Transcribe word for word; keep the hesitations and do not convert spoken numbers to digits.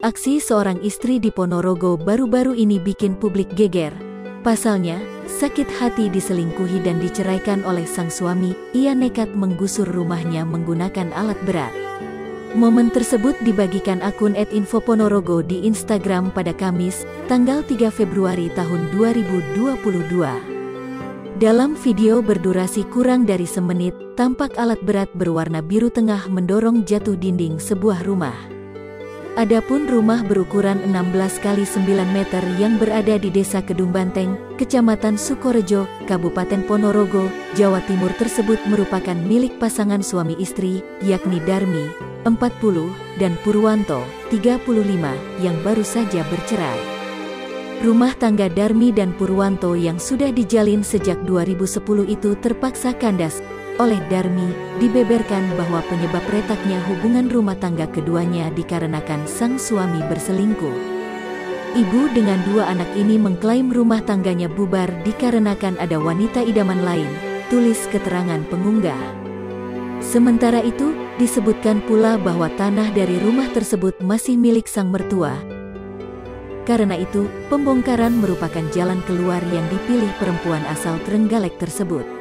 Aksi seorang istri di Ponorogo baru-baru ini bikin publik geger. Pasalnya, sakit hati diselingkuhi dan diceraikan oleh sang suami, ia nekat menggusur rumahnya menggunakan alat berat. Momen tersebut dibagikan akun et info ponorogo di Instagram pada Kamis, tanggal tiga Februari tahun dua ribu dua puluh dua. Dalam video berdurasi kurang dari semenit, tampak alat berat berwarna biru tengah mendorong jatuh dinding sebuah rumah. Adapun rumah berukuran enam belas kali sembilan meter yang berada di Desa Kedung Banteng, Kecamatan Sukorejo, Kabupaten Ponorogo, Jawa Timur tersebut merupakan milik pasangan suami istri, yakni Darmi, empat puluh, dan Purwanto, tiga puluh lima, yang baru saja bercerai. Rumah tangga Darmi dan Purwanto yang sudah dijalin sejak dua ribu sepuluh itu terpaksa kandas. Oleh Darmi, dibeberkan bahwa penyebab retaknya hubungan rumah tangga keduanya dikarenakan sang suami berselingkuh. Ibu dengan dua anak ini mengklaim rumah tangganya bubar dikarenakan ada wanita idaman lain, tulis keterangan pengunggah. Sementara itu, disebutkan pula bahwa tanah dari rumah tersebut masih milik sang mertua. Karena itu, pembongkaran merupakan jalan keluar yang dipilih perempuan asal Trenggalek tersebut.